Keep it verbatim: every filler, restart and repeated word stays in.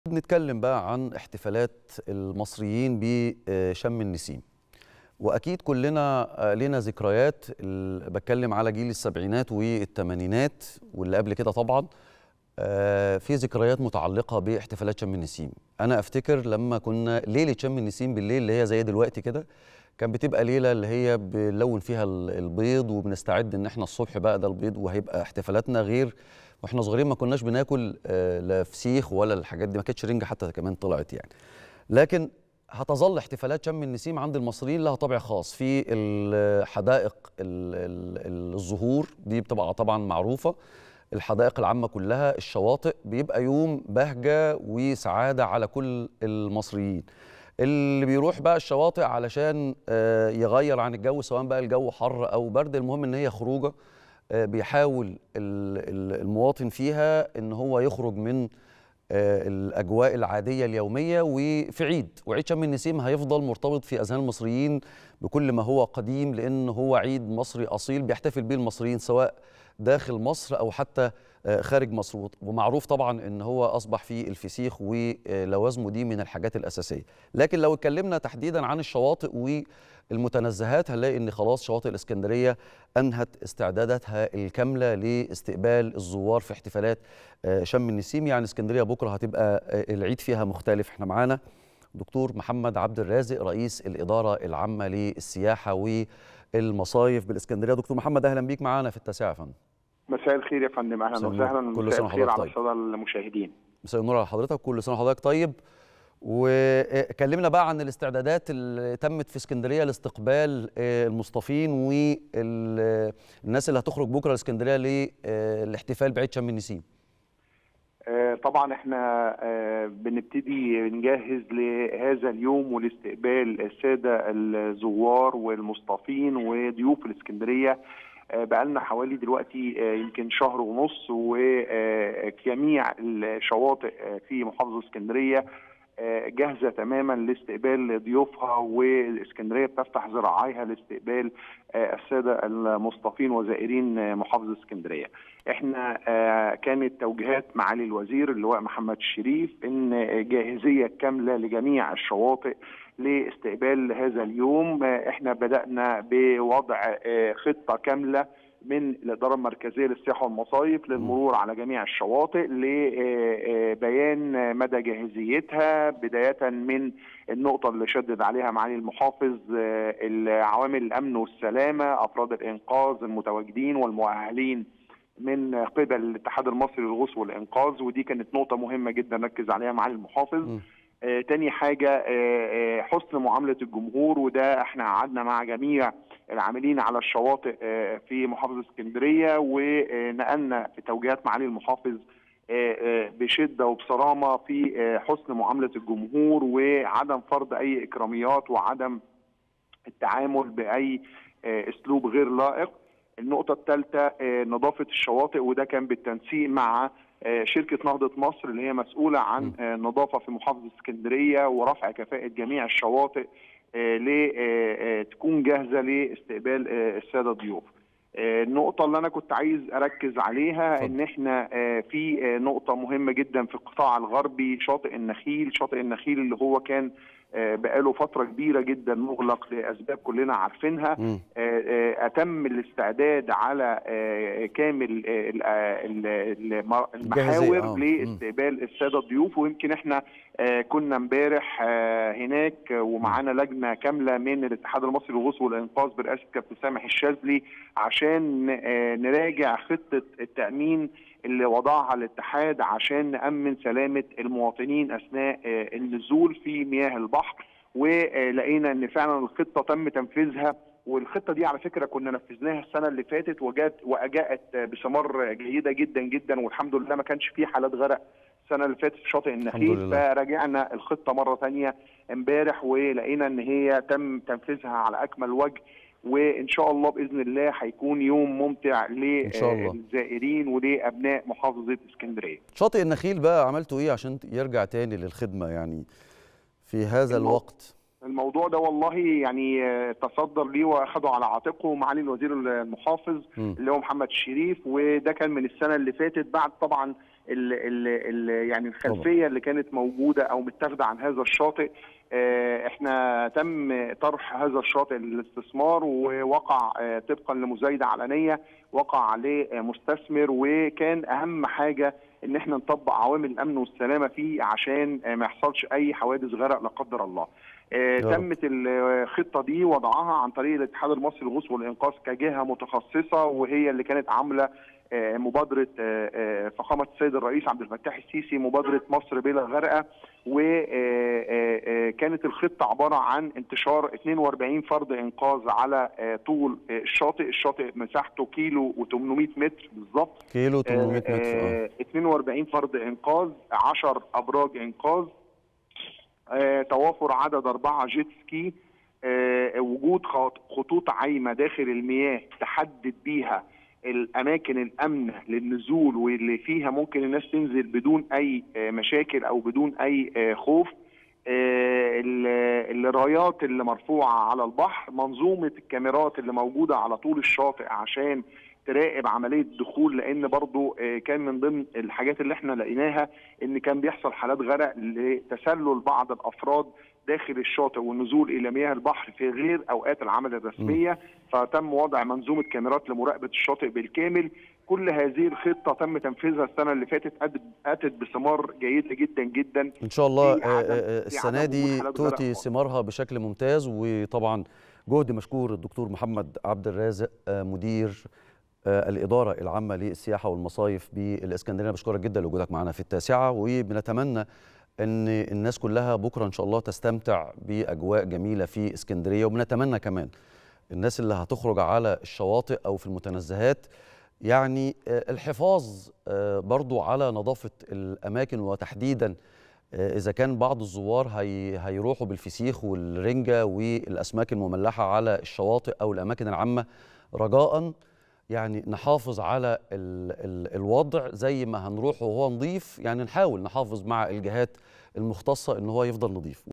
نتكلم بقى عن احتفالات المصريين بشم النسيم. واكيد كلنا لنا ذكريات، بتكلم على جيل السبعينات والثمانينات واللي قبل كده طبعا، في ذكريات متعلقه باحتفالات شم النسيم. انا افتكر لما كنا ليله شم النسيم بالليل اللي هي زي دلوقتي كده، كان بتبقى ليله اللي هي بنلون فيها البيض وبنستعد ان احنا الصبح بقى ده البيض وهيبقى احتفالاتنا غير. واحنا صغيرين ما كناش بناكل لا فسيخ ولا الحاجات دي، ما كانتش رنجه حتى كمان طلعت يعني. لكن هتظل احتفالات شم النسيم عند المصريين لها طابع خاص في الحدائق. الزهور دي بتبقى طبعا معروفه، الحدائق العامه كلها، الشواطئ، بيبقى يوم بهجه وسعاده على كل المصريين. اللي بيروح بقى الشواطئ علشان يغير عن الجو، سواء بقى الجو حر او برد، المهم ان هي خروجه بيحاول المواطن فيها ان هو يخرج من الاجواء العاديه اليوميه. وفي عيد وعيد شم النسيم هيفضل مرتبط في اذهان المصريين بكل ما هو قديم، لان هو عيد مصري اصيل بيحتفل به المصريين سواء داخل مصر او حتى خارج مصر. ومعروف طبعا ان هو اصبح فيه الفسيخ ولوازمه دي من الحاجات الاساسيه. لكن لو اتكلمنا تحديدا عن الشواطئ والمتنزهات، هنلاقي ان خلاص شواطئ الاسكندريه انهت استعداداتها الكامله لاستقبال الزوار في احتفالات شم النسيم. يعني اسكندريه بكره هتبقى العيد فيها مختلف. احنا معانا دكتور محمد عبد الرازق، رئيس الاداره العامه للسياحه والمصايف بالاسكندريه. دكتور محمد، اهلا بيك معانا في التاسعه يا فندم. مساء الخير يا فندم، اهلا وسهلا. مساء الخير على الساده المشاهدين. مساء النور على حضرتك، كل سنه وحضرتك طيب. وكلمنا بقى عن الاستعدادات اللي تمت في اسكندريه لاستقبال المصطفين والناس اللي هتخرج بكره لاسكندريه للاحتفال بعيد شم النسيم. طبعا احنا بنبتدي نجهز لهذا اليوم ولاستقبال الساده الزوار والمصطفين وضيوف الاسكندريه بقالنا حوالي دلوقتي يمكن شهر ونص، وجميع الشواطئ في محافظه اسكندريه جاهزه تماما لاستقبال ضيوفها، والاسكندريه بتفتح ذراعيها لاستقبال الساده المصطفين وزائرين محافظه اسكندريه. احنا كانت توجيهات معالي الوزير اللواء محمد الشريف ان جاهزيه كامله لجميع الشواطئ لاستقبال هذا اليوم. احنا بدأنا بوضع خطة كاملة من الإدارة المركزية للسياحة والمصايف للمرور على جميع الشواطئ لبيان مدى جاهزيتها، بداية من النقطة اللي شدد عليها معالي المحافظ، العوامل الأمن والسلامة، أفراد الإنقاذ المتواجدين والمؤهلين من قبل الاتحاد المصري للغوص والإنقاذ، ودي كانت نقطة مهمة جدا ركز عليها معالي المحافظ. م. آه، تاني حاجة آه، حسن معاملة الجمهور، وده احنا قعدنا مع جميع العاملين على الشواطئ آه، في محافظة اسكندرية، ونقلنا في توجيهات معالي المحافظ آه، آه، بشدة وبصرامة في آه، حسن معاملة الجمهور وعدم فرض أي إكراميات وعدم التعامل بأي آه، أسلوب غير لائق. النقطة الثالثة آه، نظافة الشواطئ، وده كان بالتنسيق مع شركة نهضة مصر اللي هي مسؤولة عن النظافة في محافظة اسكندرية ورفع كفاءة جميع الشواطئ لتكون جاهزة لاستقبال السادة الضيوف. النقطة اللي أنا كنت عايز أركز عليها فضل. إن إحنا في نقطة مهمة جدا في القطاع الغربي، شاطئ النخيل. شاطئ النخيل اللي هو كان بقاله فترة كبيرة جدا مغلق لأسباب كلنا عارفينها. م. أتم الاستعداد على كامل المحاور لاستقبال السادة الضيوف، ويمكن احنا كنا امبارح هناك ومعانا لجنة كاملة من الاتحاد المصري للغوص والإنقاذ برئاسة كابتن سامح الشاذلي عشان نراجع خطة التأمين اللي وضعها الاتحاد عشان نأمن سلامة المواطنين أثناء النزول في مياه البحر. ولقينا ان فعلا الخطة تم تنفيذها، والخطة دي على فكرة كنا نفذناها السنة اللي فاتت وجات وأجاءت بثمار جيدة جدا جدا، والحمد لله ما كانش فيه حالات غرق السنة اللي فاتت في شاطئ النخيل. فراجعنا الخطة مرة ثانية امبارح ولقينا ان هي تم تنفيذها على أكمل وجه، وإن شاء الله بإذن الله هيكون يوم ممتع للزائرين ولأبناء محافظة اسكندرية. شاطئ النخيل بقى عملتوا إيه عشان يرجع تاني للخدمة يعني في هذا الوقت؟ الموضوع ده والله يعني تصدر ليه واخده على عاتقه معالي الوزير المحافظ م. اللي هو محمد الشريف، وده كان من السنه اللي فاتت بعد طبعا ال ال ال يعني الخلفيه اللي كانت موجوده او متاخده عن هذا الشاطئ. احنا تم طرح هذا الشاطئ للاستثمار، ووقع طبقا لمزايده علنيه وقع عليه مستثمر، وكان اهم حاجه ان احنا نطبق عوامل الامن والسلامه فيه عشان ما يحصلش اي حوادث غرق لا قدر الله. تمت الخطه دي وضعها عن طريق الاتحاد المصري للغوص والانقاذ كجهه متخصصه، وهي اللي كانت عامله مبادره فخامه السيد الرئيس عبد الفتاح السيسي، مبادره مصر بلا غرقه. وكانت الخطه عباره عن انتشار اثنين وأربعين فرد انقاذ على طول الشاطئ، الشاطئ مساحته كيلو وثمانمائة متر بالظبط، كيلو وثمانمائة متر، اه اثنين وأربعين فرد انقاذ، عشر ابراج انقاذ، آه، توافر عدد أربعة جيت سكي، آه، وجود خطوط عايمة داخل المياه تحدد بيها الأماكن الأمنة للنزول واللي فيها ممكن الناس تنزل بدون أي آه، مشاكل أو بدون أي آه، خوف. آه، الرايات اللي مرفوعة على البحر، منظومة الكاميرات اللي موجودة على طول الشاطئ عشان تراقب عمليه الدخول، لان برضو كان من ضمن الحاجات اللي احنا لقيناها ان كان بيحصل حالات غرق لتسلل بعض الافراد داخل الشاطئ والنزول الى مياه البحر في غير اوقات العمل الرسميه، فتم وضع منظومه كاميرات لمراقبه الشاطئ بالكامل. كل هذه الخطه تم تنفيذها السنه اللي فاتت، اتت بثمار جيده جدا جدا. ان شاء الله السنه دي تؤتي ثمارها بشكل ممتاز. وطبعا جهد مشكور الدكتور محمد عبد الرازق مدير الإدارة العامة للسياحة والمصايف بالإسكندرية. بشكرك جدا لوجودك معنا في التاسعة، وبنتمنى أن الناس كلها بكرة إن شاء الله تستمتع بأجواء جميلة في إسكندرية. وبنتمنى كمان الناس اللي هتخرج على الشواطئ أو في المتنزهات يعني الحفاظ برضو على نظافة الأماكن، وتحديدا إذا كان بعض الزوار هي هيروحوا بالفسيخ والرنجة والأسماك المملحة على الشواطئ أو الأماكن العامة، رجاءً يعني نحافظ على ال ال الوضع زي ما هنروح وهو نظيف، يعني نحاول نحافظ مع الجهات المختصة إن هو يفضل نظيف.